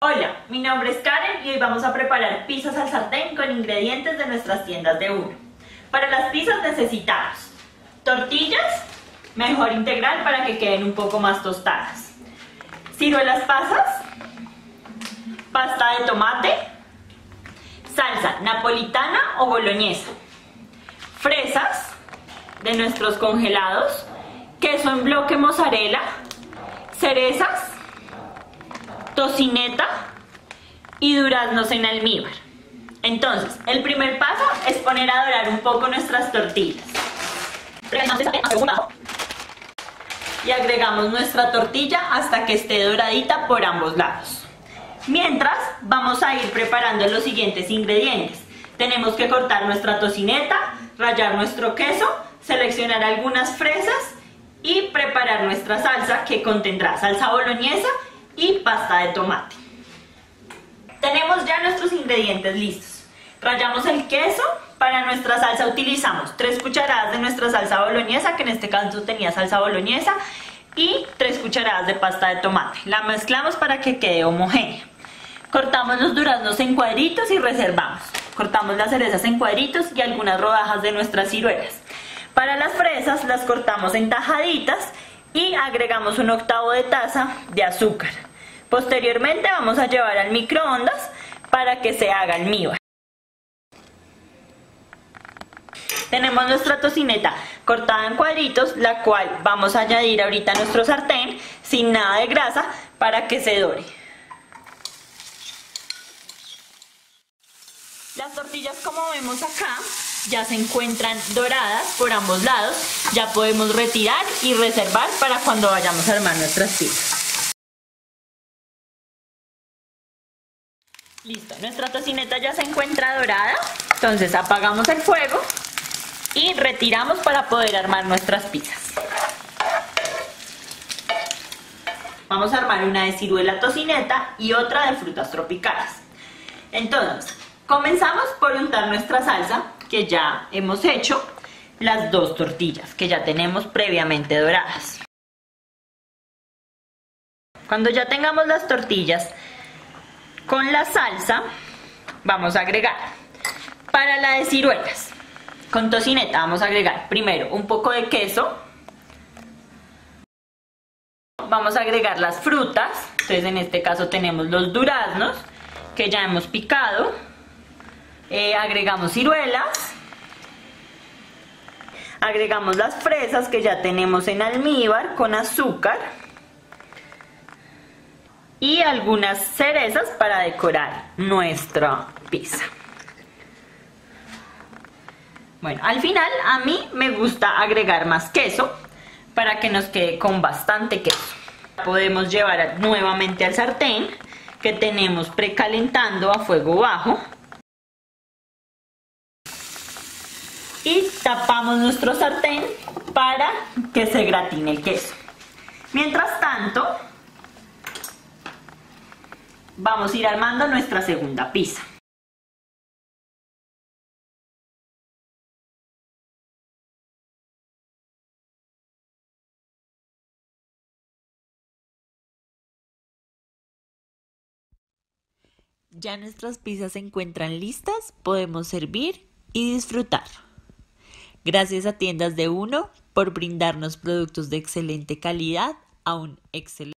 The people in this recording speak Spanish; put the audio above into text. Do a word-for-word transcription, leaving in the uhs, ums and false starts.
Hola, mi nombre es Karen y hoy vamos a preparar pizzas al sartén con ingredientes de nuestras tiendas de uno. Para las pizzas necesitamos tortillas, mejor integral para que queden un poco más tostadas, ciruelas pasas, pasta de tomate, salsa napolitana o boloñesa, fresas de nuestros congelados, queso en bloque mozzarella, cerezas, tocineta y duraznos en almíbar. Entonces, el primer paso es poner a dorar un poco nuestras tortillas. Y agregamos nuestra tortilla hasta que esté doradita por ambos lados. Mientras, vamos a ir preparando los siguientes ingredientes. Tenemos que cortar nuestra tocineta, rallar nuestro queso, seleccionar algunas fresas y preparar nuestra salsa, que contendrá salsa boloñesa y pasta de tomate. Tenemos ya nuestros ingredientes listos. Rallamos el queso. Para nuestra salsa utilizamos tres cucharadas de nuestra salsa boloñesa, que en este caso tenía salsa boloñesa, y tres cucharadas de pasta de tomate. La mezclamos para que quede homogénea. Cortamos los duraznos en cuadritos y reservamos. Cortamos las cerezas en cuadritos y algunas rodajas de nuestras ciruelas. Para las fresas las cortamos en tajaditas y agregamos un octavo de taza de azúcar. Posteriormente vamos a llevar al microondas para que se haga almíbar. Tenemos nuestra tocineta cortada en cuadritos, la cual vamos a añadir ahorita a nuestro sartén sin nada de grasa para que se dore. Las tortillas, como vemos acá, ya se encuentran doradas por ambos lados. Ya podemos retirar y reservar para cuando vayamos a armar nuestras pizzas. Listo, nuestra tocineta ya se encuentra dorada. Entonces apagamos el fuego y retiramos para poder armar nuestras pizzas. Vamos a armar una de ciruela tocineta y otra de frutas tropicales. Entonces, comenzamos por untar nuestra salsa, que ya hemos hecho, las dos tortillas que ya tenemos previamente doradas. Cuando ya tengamos las tortillas con la salsa, vamos a agregar, para la de ciruelas con tocineta, vamos a agregar primero un poco de queso. Vamos a agregar las frutas. Entonces en este caso tenemos los duraznos que ya hemos picado. Eh, agregamos ciruelas. Agregamos las fresas que ya tenemos en almíbar con azúcar. Y algunas cerezas para decorar nuestra pizza. Bueno, al final a mí me gusta agregar más queso para que nos quede con bastante queso. Podemos llevar nuevamente al sartén que tenemos precalentando a fuego bajo. Y tapamos nuestro sartén para que se gratine el queso. Mientras tanto, vamos a ir armando nuestra segunda pizza. Ya nuestras pizzas se encuentran listas, podemos servir y disfrutar. Gracias a Tiendas de Uno por brindarnos productos de excelente calidad a un excelente